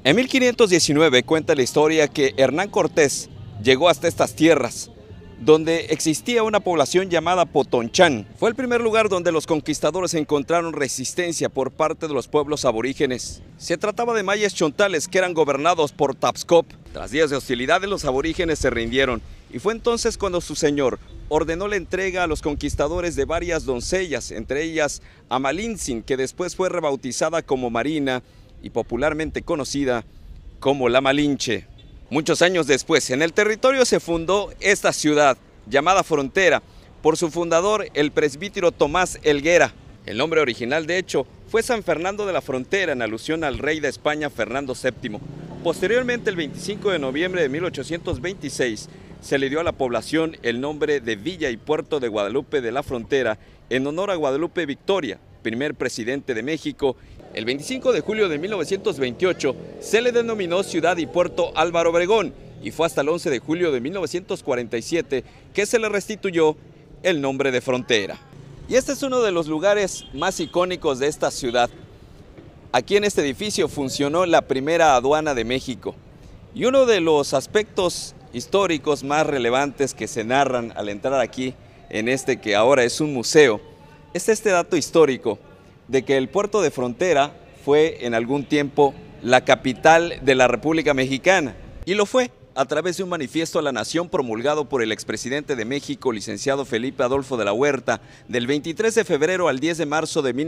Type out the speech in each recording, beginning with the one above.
En 1519 cuenta la historia que Hernán Cortés llegó hasta estas tierras, donde existía una población llamada Potonchán. Fue el primer lugar donde los conquistadores encontraron resistencia por parte de los pueblos aborígenes. Se trataba de mayas chontales que eran gobernados por Tapscop. Tras días de hostilidades, los aborígenes se rindieron y fue entonces cuando su señor ordenó la entrega a los conquistadores de varias doncellas, entre ellas Amalintzin, que después fue rebautizada como Marina y popularmente conocida como la Malinche. Muchos años después, en el territorio se fundó esta ciudad, llamada Frontera, por su fundador, el presbítero Tomás Helguera. El nombre original, de hecho, fue San Fernando de la Frontera, en alusión al rey de España, Fernando VII. Posteriormente, el 25 de noviembre de 1826, se le dio a la población el nombre de Villa y Puerto de Guadalupe de la Frontera, en honor a Guadalupe Victoria, primer presidente de México. El 25 de julio de 1928 se le denominó Ciudad y Puerto Álvaro Obregón y fue hasta el 11 de julio de 1947 que se le restituyó el nombre de Frontera. Y este es uno de los lugares más icónicos de esta ciudad. Aquí en este edificio funcionó la primera aduana de México y uno de los aspectos históricos más relevantes que se narran al entrar aquí en este que ahora es un museo es este dato histórico de que el puerto de Frontera fue en algún tiempo la capital de la República Mexicana, y lo fue a través de un manifiesto a la nación promulgado por el expresidente de México, licenciado Felipe Adolfo de la Huerta, del 23 de febrero al 10 de marzo de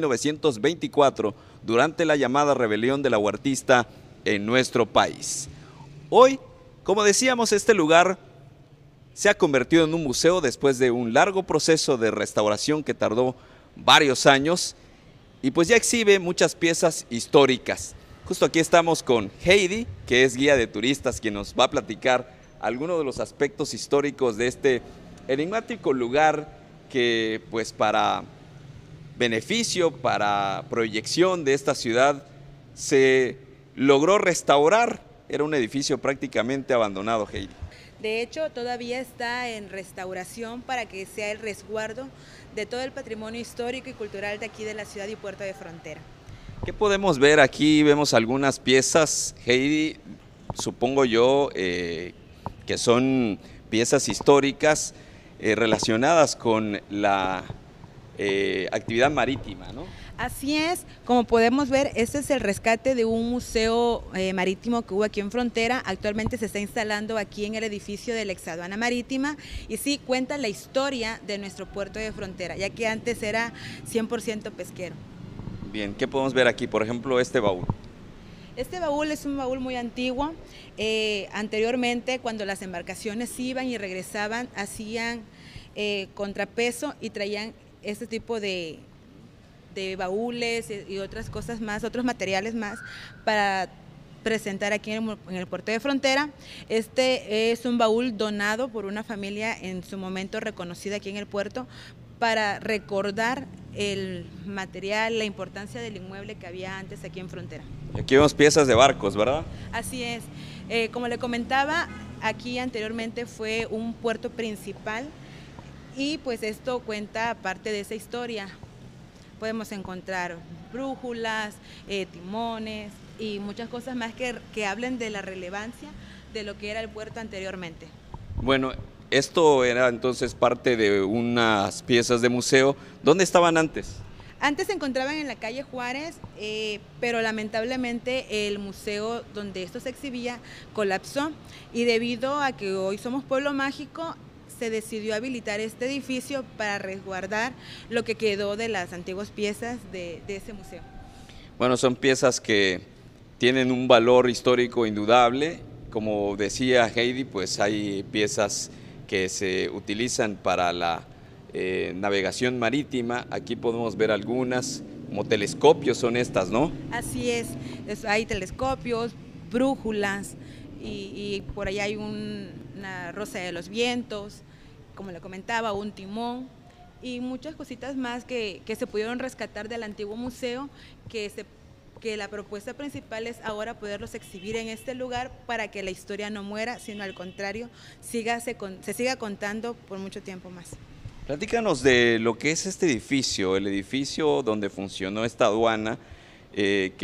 1924, durante la llamada rebelión de la Huertista en nuestro país. Hoy, como decíamos, este lugar se ha convertido en un museo después de un largo proceso de restauración que tardó varios años, y pues ya exhibe muchas piezas históricas. Justo aquí estamos con Heidi, que es guía de turistas, quien nos va a platicar algunos de los aspectos históricos de este enigmático lugar que, pues, para beneficio, para proyección de esta ciudad, se logró restaurar. Era un edificio prácticamente abandonado, Heidi. De hecho, todavía está en restauración para que sea el resguardo de todo el patrimonio histórico y cultural de aquí de la ciudad y puerto de Frontera. ¿Qué podemos ver aquí? Vemos algunas piezas, Heidi, supongo yo que son piezas históricas relacionadas con la actividad marítima, ¿no? Así es, como podemos ver, este es el rescate de un museo marítimo que hubo aquí en Frontera. Actualmente se está instalando aquí en el edificio de la Exaduana Marítima y sí cuenta la historia de nuestro puerto de Frontera, ya que antes era 100% pesquero. Bien, ¿qué podemos ver aquí? Por ejemplo, este baúl. Este baúl es un baúl muy antiguo. Anteriormente, cuando las embarcaciones iban y regresaban, hacían contrapeso y traían este tipo de baúles y otras cosas más, otros materiales más para presentar aquí en el puerto de Frontera. Este es un baúl donado por una familia en su momento reconocida aquí en el puerto para recordar el material, la importancia del inmueble que había antes aquí en Frontera. Y aquí vemos piezas de barcos, ¿verdad? Así es. Como le comentaba, aquí anteriormente fue un puerto principal y pues esto cuenta parte de esa historia. Podemos encontrar brújulas, timones y muchas cosas más que hablen de la relevancia de lo que era el puerto anteriormente. Bueno, esto era entonces parte de unas piezas de museo. ¿Dónde estaban antes? Antes se encontraban en la calle Juárez, pero lamentablemente el museo donde esto se exhibía colapsó y debido a que hoy somos pueblo mágico, se decidió habilitar este edificio para resguardar lo que quedó de las antiguas piezas de ese museo. Bueno, son piezas que tienen un valor histórico indudable. Como decía Heidi, pues hay piezas que se utilizan para la navegación marítima. Aquí podemos ver algunas, como telescopios son estas, ¿no? Así es, hay telescopios, brújulas y por allá hay una rosa de los vientos, como le comentaba, un timón y muchas cositas más que se pudieron rescatar del antiguo museo, que la propuesta principal es ahora poderlos exhibir en este lugar para que la historia no muera, sino al contrario, se siga contando por mucho tiempo más. Platícanos de lo que es este edificio, el edificio donde funcionó esta aduana, que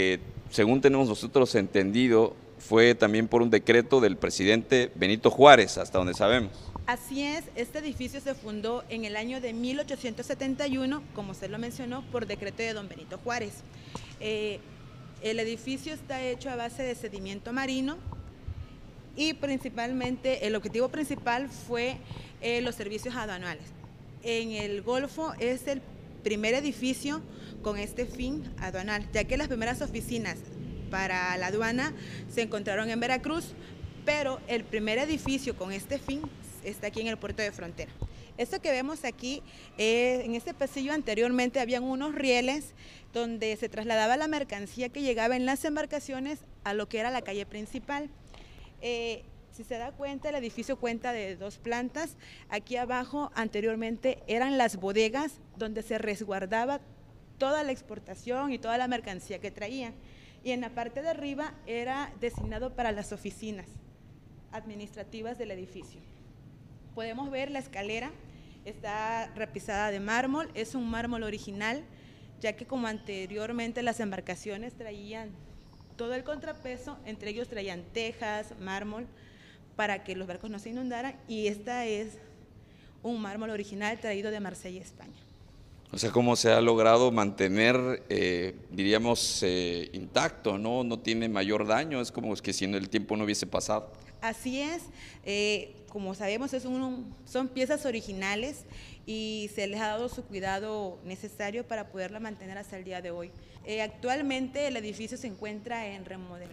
según tenemos nosotros entendido, fue también por un decreto del presidente Benito Juárez, hasta donde sabemos. Así es, este edificio se fundó en el año de 1871, como usted lo mencionó, por decreto de don Benito Juárez. El edificio está hecho a base de sedimento marino y principalmente el objetivo principal fue los servicios aduanales. En el Golfo es el primer edificio con este fin aduanal, ya que las primeras oficinas para la aduana se encontraron en Veracruz, pero el primer edificio con este fin está aquí en el puerto de Frontera. Esto que vemos aquí, en este pasillo anteriormente habían unos rieles donde se trasladaba la mercancía que llegaba en las embarcaciones a lo que era la calle principal. Si se da cuenta, el edificio cuenta de 2 plantas. Aquí abajo anteriormente eran las bodegas donde se resguardaba toda la exportación y toda la mercancía que traían. Y en la parte de arriba era designado para las oficinas administrativas del edificio. Podemos ver la escalera, está repisada de mármol, es un mármol original, ya que como anteriormente las embarcaciones traían todo el contrapeso, entre ellos traían tejas, mármol, para que los barcos no se inundaran, y esta es un mármol original traído de Marsella, España. O sea, cómo se ha logrado mantener, diríamos, intacto, ¿no? No tiene mayor daño, es como que si en el tiempo no hubiese pasado. Así es, como sabemos son piezas originales y se les ha dado su cuidado necesario para poderla mantener hasta el día de hoy. Actualmente el edificio se encuentra en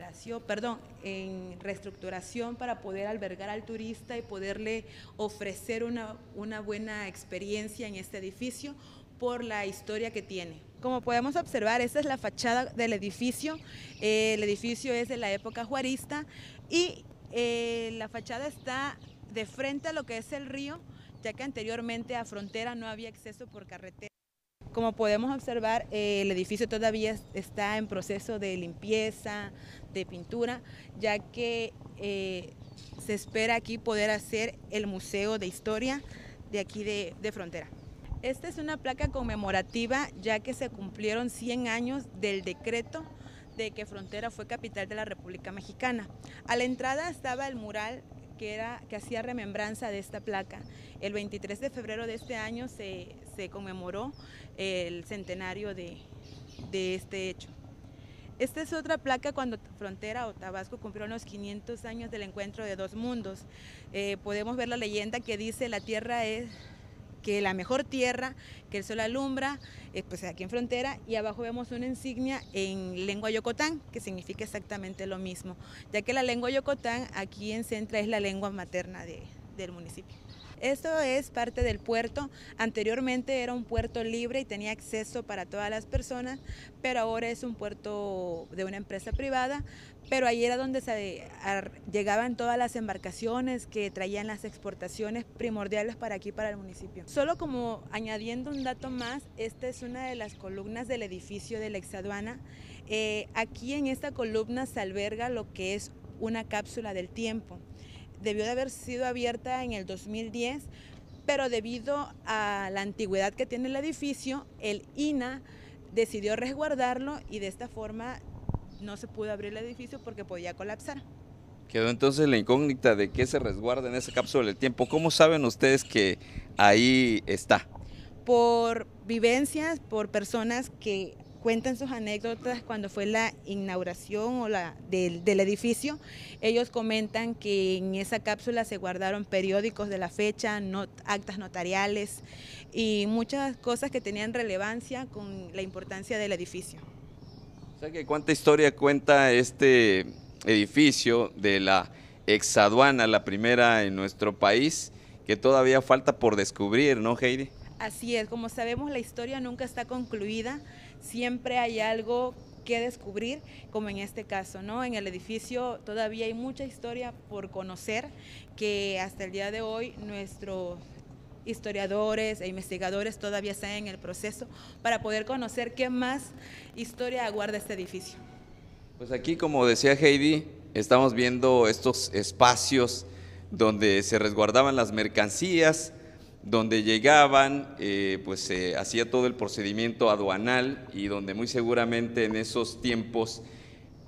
en reestructuración para poder albergar al turista y poderle ofrecer una buena experiencia en este edificio por la historia que tiene. Como podemos observar, esta es la fachada del edificio. El edificio es de la época juarista y la fachada está de frente a lo que es el río, ya que anteriormente a Frontera no había acceso por carretera. Como podemos observar, el edificio todavía está en proceso de limpieza, de pintura, ya que se espera aquí poder hacer el Museo de Historia de aquí de Frontera. Esta es una placa conmemorativa, ya que se cumplieron 100 años del decreto de que Frontera fue capital de la República Mexicana. A la entrada estaba el mural que hacía remembranza de esta placa. El 23 de febrero de este año se conmemoró el centenario de este hecho. Esta es otra placa cuando Frontera o Tabasco cumplió los 500 años del encuentro de 2 mundos. Podemos ver la leyenda que dice: la tierra es que la mejor tierra que el sol alumbra, pues aquí en Frontera, y abajo vemos una insignia en lengua yocotán, que significa exactamente lo mismo, ya que la lengua yocotán aquí en Centra es la lengua materna del municipio. Esto es parte del puerto. Anteriormente era un puerto libre y tenía acceso para todas las personas, pero ahora es un puerto de una empresa privada, pero ahí era donde llegaban todas las embarcaciones que traían las exportaciones primordiales para aquí, para el municipio. Solo como añadiendo un dato más, esta es una de las columnas del edificio de la exaduana. Aquí en esta columna se alberga lo que es una cápsula del tiempo. Debió de haber sido abierta en el 2010, pero debido a la antigüedad que tiene el edificio, el INAH decidió resguardarlo y de esta forma no se pudo abrir el edificio porque podía colapsar. Quedó entonces la incógnita de qué se resguarda en esa cápsula del tiempo. ¿Cómo saben ustedes que ahí está? Por vivencias, por personas que cuentan sus anécdotas cuando fue la inauguración del edificio. Ellos comentan que en esa cápsula se guardaron periódicos de la fecha, actas notariales y muchas cosas que tenían relevancia con la importancia del edificio. O sea que cuánta historia cuenta este edificio de la exaduana, la primera en nuestro país, que todavía falta por descubrir, ¿no, Heidi? Así es, como sabemos la historia nunca está concluida, siempre hay algo que descubrir, como en este caso, ¿no? En el edificio todavía hay mucha historia por conocer, que hasta el día de hoy nuestros historiadores e investigadores todavía están en el proceso para poder conocer qué más historia aguarda este edificio. Pues aquí, como decía Heidi, estamos viendo estos espacios donde se resguardaban las mercancías, donde llegaban, pues se hacía todo el procedimiento aduanal y donde muy seguramente en esos tiempos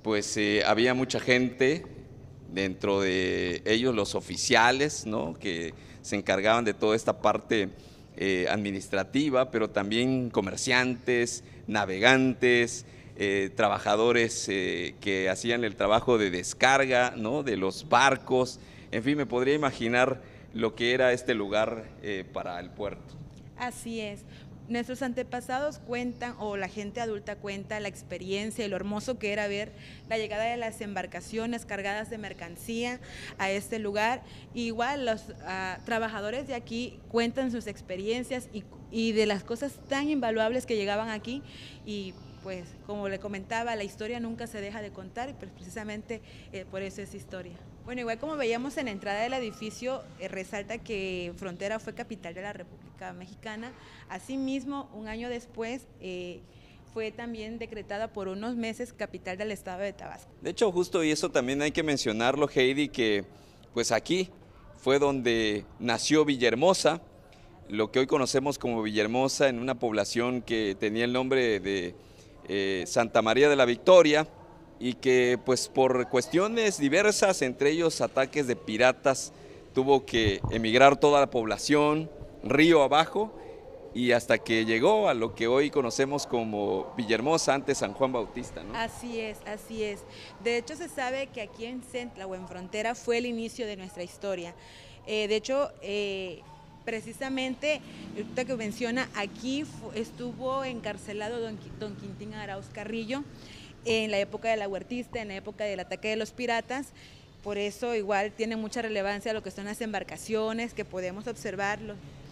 pues había mucha gente, dentro de ellos los oficiales, ¿no?, que se encargaban de toda esta parte administrativa, pero también comerciantes, navegantes, trabajadores que hacían el trabajo de descarga, ¿no?, de los barcos. En fin, me podría imaginar lo que era este lugar para el puerto. Así es. Nuestros antepasados cuentan, o la gente adulta cuenta, la experiencia y lo hermoso que era ver la llegada de las embarcaciones cargadas de mercancía a este lugar. Igual los trabajadores de aquí cuentan sus experiencias y de las cosas tan invaluables que llegaban aquí, y pues como le comentaba, la historia nunca se deja de contar, y pues precisamente por eso es historia. Bueno, igual como veíamos en la entrada del edificio, resalta que Frontera fue capital de la República Mexicana. Asimismo, un año después fue también decretada por unos meses capital del estado de Tabasco. De hecho, justo, y eso también hay que mencionarlo, Heidi, que pues aquí fue donde nació Villahermosa, lo que hoy conocemos como Villahermosa, en una población que tenía el nombre de Santa María de la Victoria, y que pues por cuestiones diversas, entre ellos ataques de piratas, tuvo que emigrar toda la población río abajo, y hasta que llegó a lo que hoy conocemos como Villahermosa, antes San Juan Bautista, ¿no? Así es, así es. De hecho, se sabe que aquí en Centla o en Frontera fue el inicio de nuestra historia. De hecho, precisamente, ahorita que menciona, aquí estuvo encarcelado don Quintín Arauz Carrillo, en la época de la Huertista, en la época del ataque de los piratas. Por eso igual tiene mucha relevancia lo que son las embarcaciones, que podemos observarlo.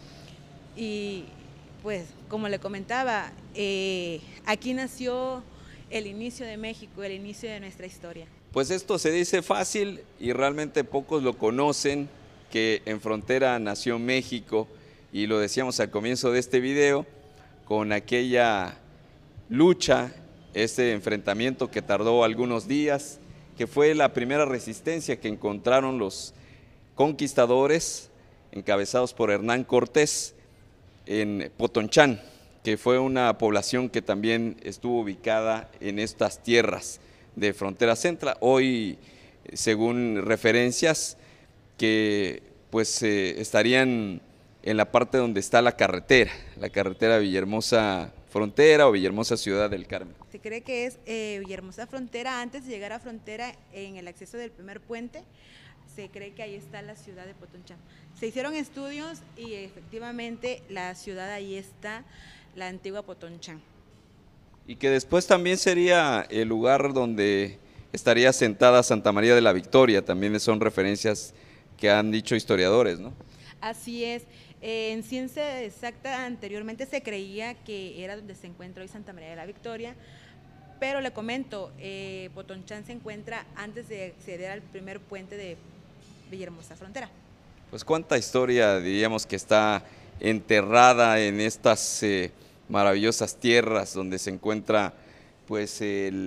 Y pues, como le comentaba, aquí nació el inicio de México, el inicio de nuestra historia. Pues esto se dice fácil y realmente pocos lo conocen, que en Frontera nació México, y lo decíamos al comienzo de este video, con aquella lucha, este enfrentamiento que tardó algunos días, que fue la primera resistencia que encontraron los conquistadores, encabezados por Hernán Cortés, en Potonchán, que fue una población que también estuvo ubicada en estas tierras de Frontera Central. Hoy, según referencias, que pues estarían en la parte donde está la carretera Villahermosa Frontera o Villahermosa Ciudad del Carmen. Se cree que es Villahermosa Frontera. Antes de llegar a Frontera, en el acceso del primer puente, se cree que ahí está la ciudad de Potonchán. Se hicieron estudios y efectivamente la ciudad ahí está, la antigua Potonchán. Y que después también sería el lugar donde estaría sentada Santa María de la Victoria, también son referencias que han dicho historiadores, ¿no? Así es. En ciencia exacta, anteriormente se creía que era donde se encuentra hoy Santa María de la Victoria, pero le comento, Potonchán se encuentra antes de acceder al primer puente de Villahermosa Frontera. Pues cuánta historia diríamos que está enterrada en estas maravillosas tierras donde se encuentra pues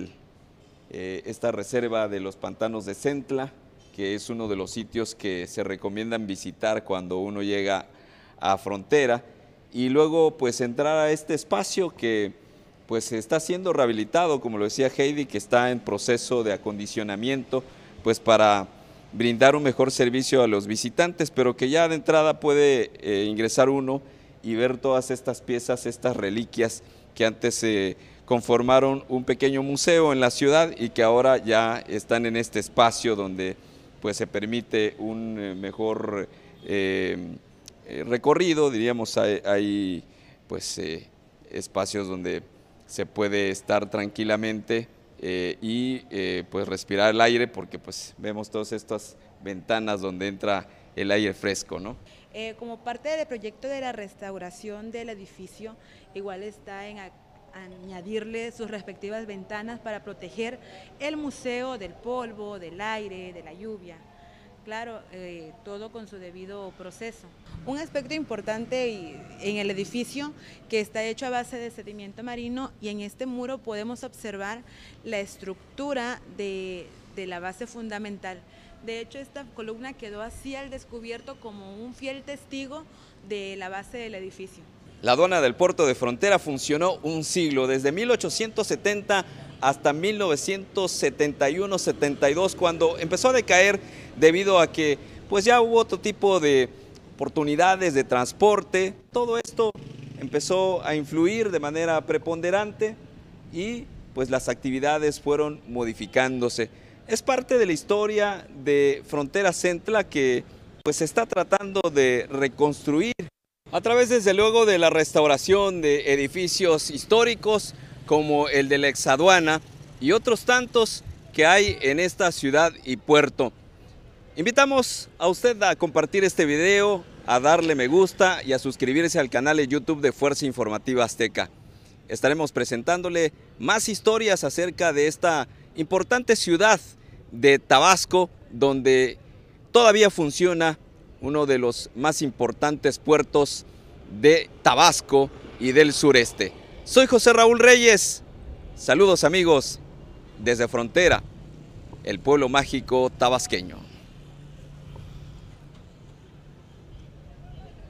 esta reserva de los pantanos de Centla, que es uno de los sitios que se recomiendan visitar cuando uno llega a Frontera, y luego pues entrar a este espacio que pues está siendo rehabilitado, como lo decía Heidi, que está en proceso de acondicionamiento pues para brindar un mejor servicio a los visitantes, pero que ya de entrada puede ingresar uno y ver todas estas piezas, estas reliquias que antes conformaron un pequeño museo en la ciudad y que ahora ya están en este espacio donde pues se permite un mejor recorrido, diríamos. Hay pues espacios donde se puede estar tranquilamente y pues respirar el aire, porque pues vemos todas estas ventanas donde entra el aire fresco, ¿no? Como parte del proyecto de la restauración del edificio, igual está en añadirle sus respectivas ventanas para proteger el museo del polvo, del aire, de la lluvia. Claro, todo con su debido proceso. Un aspecto importante en el edificio, que está hecho a base de sedimento marino, y en este muro podemos observar la estructura de la base fundamental. De hecho, esta columna quedó así al descubierto como un fiel testigo de la base del edificio. La aduana del puerto de Frontera funcionó un siglo, desde 1870 hasta 1971-72, cuando empezó a decaer debido a que pues ya hubo otro tipo de oportunidades de transporte. Todo esto empezó a influir de manera preponderante y pues las actividades fueron modificándose. Es parte de la historia de Frontera Centla que pues se está tratando de reconstruir a través desde luego de la restauración de edificios históricos como el de la exaduana y otros tantos que hay en esta ciudad y puerto. Invitamos a usted a compartir este video, a darle me gusta y a suscribirse al canal de YouTube de Fuerza Informativa Azteca. Estaremos presentándole más historias acerca de esta importante ciudad de Tabasco, donde todavía funciona uno de los más importantes puertos de Tabasco y del sureste. Soy José Raúl Reyes. Saludos amigos desde Frontera, el pueblo mágico tabasqueño.